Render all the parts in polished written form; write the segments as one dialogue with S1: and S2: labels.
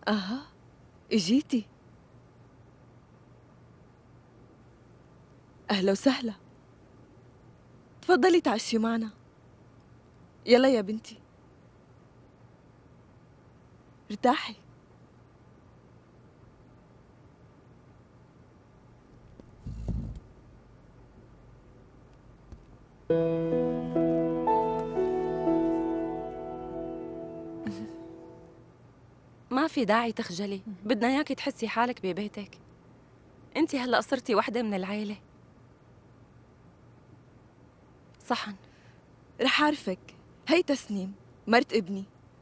S1: اها، اجيتي. اهلا وسهلا. تفضلي تعشي معنا. يلا يا بنتي ارتاحي.
S2: ما في داعي تخجلي، بدنا اياكي تحسي حالك ببيتك. انت هلا صرتي وحده من العيله. صحن.
S1: رح أعرفك. هي تسنيم مرت ابني.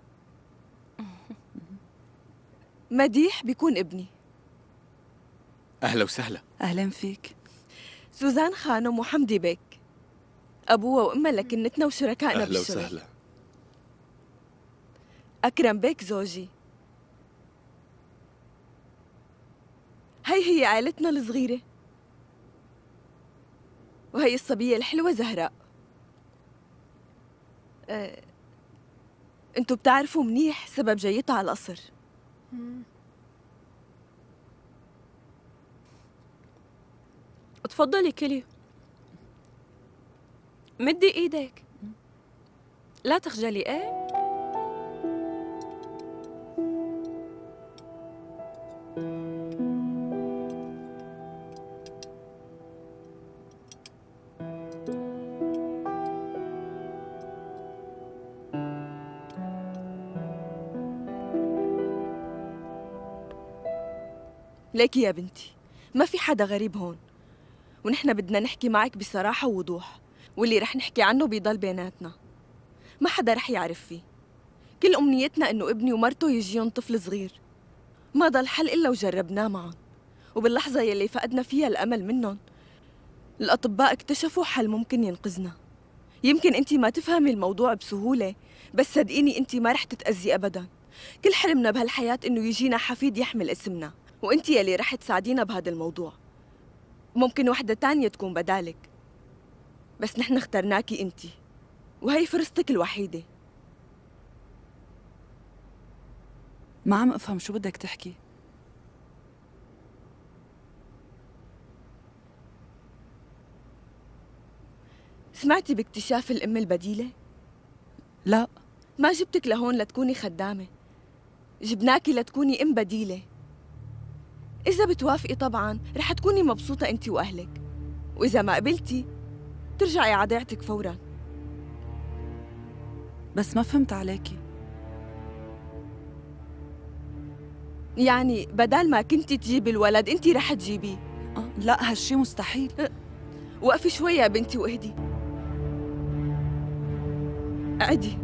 S1: مديح بيكون ابني.
S3: أهلا وسهلا.
S4: أهلا فيك.
S1: سوزان خانم وحمدي بيك أبوها وأمها لكنتنا وشركائنا
S3: أهلا
S1: بالشغل.
S3: وسهلا.
S1: أكرم بيك زوجي. هي عائلتنا الصغيرة، وهي الصبية الحلوة زهراء. انتو بتعرفوا منيح سبب جيتها على القصر.
S2: تفضلي كلي. مدي ايدك، لا تخجلي. ايه
S1: ليكي يا بنتي، ما في حدا غريب هون، ونحن بدنا نحكي معك بصراحة ووضوح، واللي رح نحكي عنه بيضل بيناتنا، ما حدا رح يعرف فيه. كل أمنيتنا إنه ابني ومرته يجيهم طفل صغير. ما ضل حل إلا وجربناه معهم، وباللحظة يلي فقدنا فيها الأمل منهم الأطباء اكتشفوا حل ممكن ينقذنا. يمكن أنت ما تفهمي الموضوع بسهولة، بس صدقيني أنت ما رح تتأذي أبداً. كل حلمنا بهالحياة إنه يجينا حفيد يحمل اسمنا، وأنت يلي رح تساعدينا بهذا الموضوع. ممكن وحدة تانية تكون بدالك، بس نحن اخترناكي أنت، وهي فرصتك الوحيدة.
S4: ما عم أفهم شو بدك تحكي.
S1: سمعتي باكتشاف الأم البديلة؟
S4: لا.
S1: ما جبتك لهون لتكوني خدامة، جبناكي لتكوني أم بديلة. إذا بتوافقي طبعاً رح تكوني مبسوطة أنت وأهلك، وإذا ما قبلتي ترجعي على ضيعتك فوراً.
S4: بس ما فهمت عليكي.
S1: يعني بدال ما كنتي تجيبي الولد أنت رح تجيبيه.
S4: لا، هالشي مستحيل.
S1: وقفي شوي يا بنتي واهدي. اقعدي.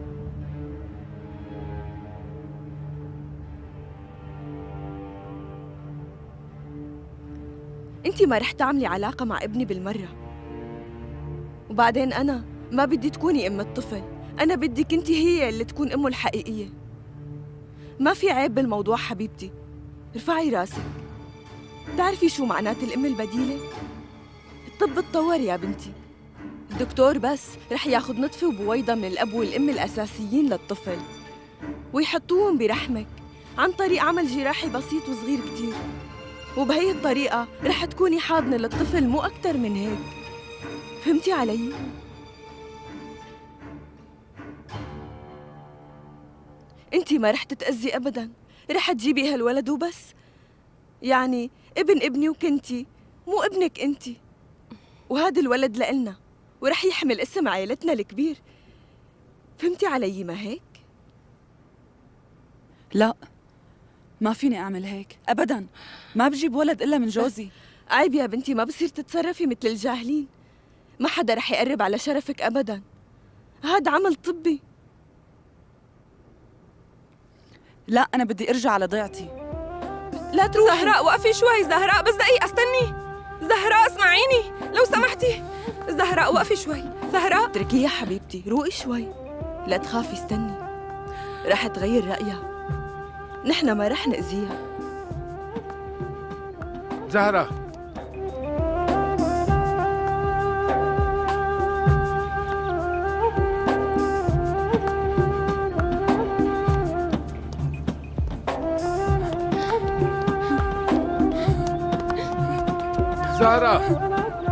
S1: انتي ما رح تعملي علاقة مع ابني بالمرة، وبعدين أنا ما بدي تكوني أم الطفل، أنا بدك انتي هي اللي تكون أمه الحقيقية. ما في عيب بالموضوع حبيبتي، ارفعي راسك. بتعرفي شو معنات الأم البديلة؟ الطب اتطور يا بنتي. الدكتور بس رح ياخد نطفة وبويضة من الأب والأم الأساسيين للطفل ويحطوهم برحمك عن طريق عمل جراحي بسيط وصغير كتير، وبهي الطريقة رح تكوني حاضنة للطفل مو أكتر من هيك. فهمتي علي؟ انتي ما رح تتأذي أبداً، رح تجيبي هالولد وبس. يعني ابن ابني وكنتي، مو ابنك انتي. وهذا الولد لإلنا ورح يحمل اسم عائلتنا الكبير. فهمتي علي ما هيك؟
S4: لا، ما فيني أعمل هيك أبداً. ما بجيب ولد إلا من جوزي.
S1: عيب يا بنتي، ما بصير تتصرفي مثل الجاهلين. ما حدا رح يقرب على شرفك أبداً، هذا عمل طبي.
S4: لا، أنا بدي أرجع على ضيعتي.
S1: لا تروحي.
S2: زهراء وقفي شوي. زهراء بس دقيقة استني. زهراء اسمعيني لو سمحتي. زهراء وقفي شوي. زهراء
S1: اتركيها حبيبتي، روقي شوي. لا تخافي، استني، رح تغير رأيها. نحن ما رح نأذيها.
S5: زهرة،
S3: زهرة.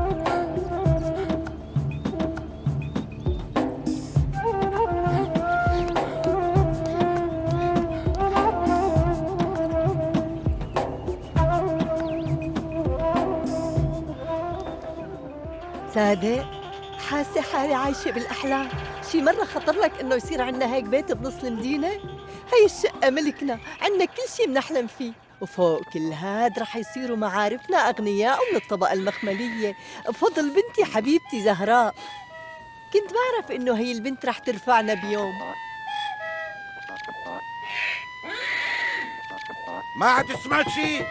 S5: صادق، حاسة حالي عايشة بالأحلام. شي مرة خطر لك إنه يصير عنا هيك بيت بنص المدينة؟ هي الشقة ملكنا، عنا كل شي بنحلم فيه، وفوق كل هاد رح يصيروا معارفنا أغنياء ومن الطبقة المخملية بفضل بنتي حبيبتي زهراء. كنت بعرف إنه هي البنت رح ترفعنا بيوم.
S6: ما عاد سمعت شي؟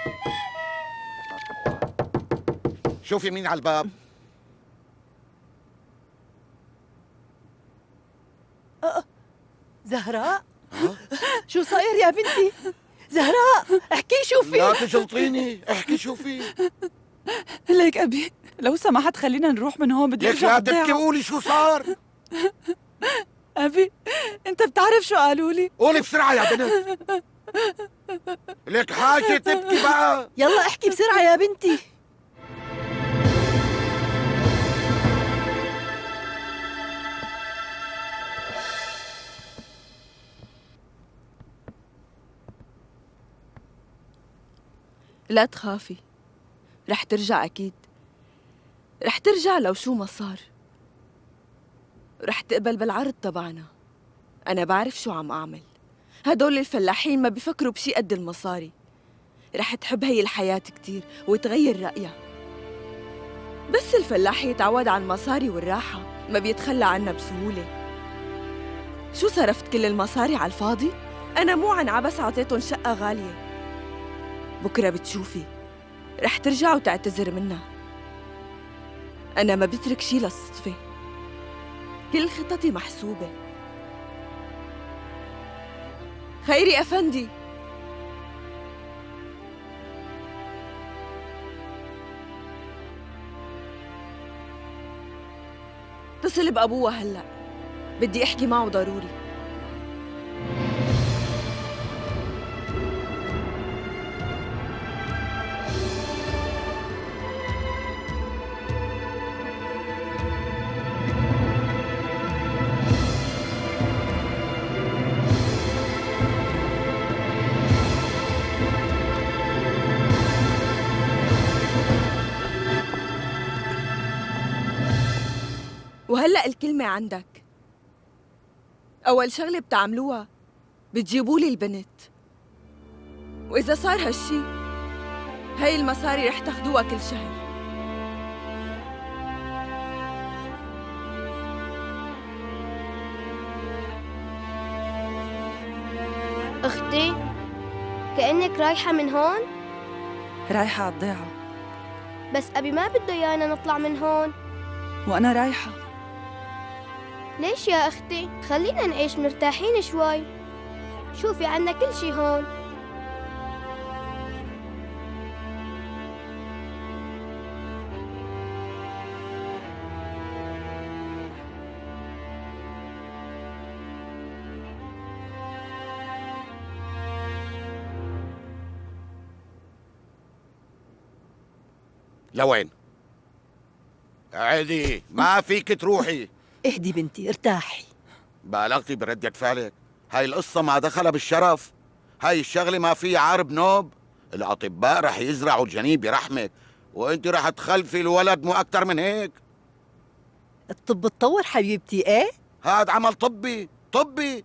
S6: شوفي مين على الباب.
S5: زهراء؟ شو صاير يا بنتي؟ زهراء احكي شو في؟
S6: لا تجلطيني، احكي شو في.
S4: ليك أبي لو سمحت خلينا نروح من هون، بدي
S6: ليك
S4: أرجع
S6: لا
S4: على الضيعة.
S6: تبكي، قولي شو صار.
S4: أبي أنت بتعرف شو قالوا لي؟
S6: قولي بسرعة يا بنت. ليك حاجة تبكي بقى.
S5: يلا احكي بسرعة يا بنتي.
S1: لا تخافي، رح ترجع أكيد. رح ترجع لو شو ما صار. رح تقبل بالعرض تبعنا. أنا بعرف شو عم أعمل. هدول الفلاحين ما بيفكروا بشي قد المصاري. رح تحب هي الحياة كتير وتغير رأيها. بس الفلاح يتعود على المصاري والراحة ما بيتخلى عنها بسهولة. شو صرفت كل المصاري على الفاضي؟ أنا مو عن عبس عطيتهم شقة غالية. بكرة بتشوفي رح ترجع وتعتذر منها. أنا ما بترك شي للصدفة. كل خططي محسوبة. خيري أفندي، اتصل بأبوها هلأ، بدي أحكي معه ضروري. وهلأ الكلمة عندك. أول شغلة بتعملوها بتجيبولي البنت، وإذا صار هالشي هاي المصاري رح تاخدوها كل شهر.
S7: أختي، كأنك رايحة من هون؟
S4: رايحة على الضيعة.
S7: بس أبي ما بده إيانا نطلع من هون.
S4: وأنا رايحة.
S7: ليش يا أختي؟ خلينا نعيش مرتاحين شوي. شوفي عنا كل شي هون.
S6: لوين؟ عادي، ما فيك تروحي.
S5: اهدي بنتي، ارتاحي.
S6: بالغتي بردة فعلك. هاي القصة ما دخلها بالشرف. هاي الشغلة ما فيها عارب نوب. الأطباء رح يزرعوا الجنين برحمك، وانت رح تخلفي الولد مو أكتر من هيك.
S5: الطب اتطور حبيبتي. ايه
S6: هاد عمل طبي طبي.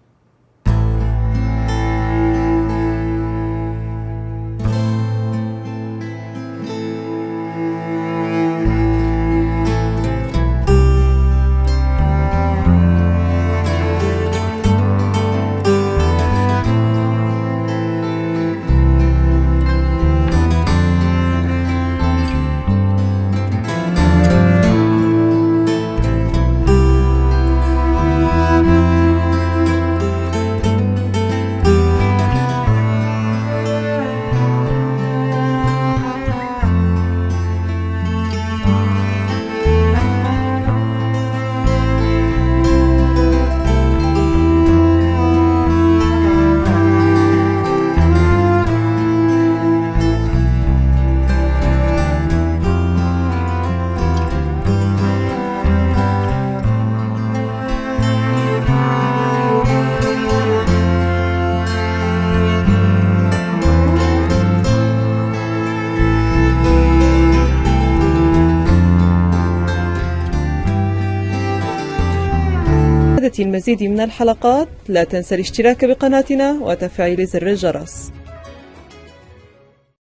S8: لمشاهدة المزيد من الحلقات لا تنسى الاشتراك بقناتنا وتفعيل زر الجرس.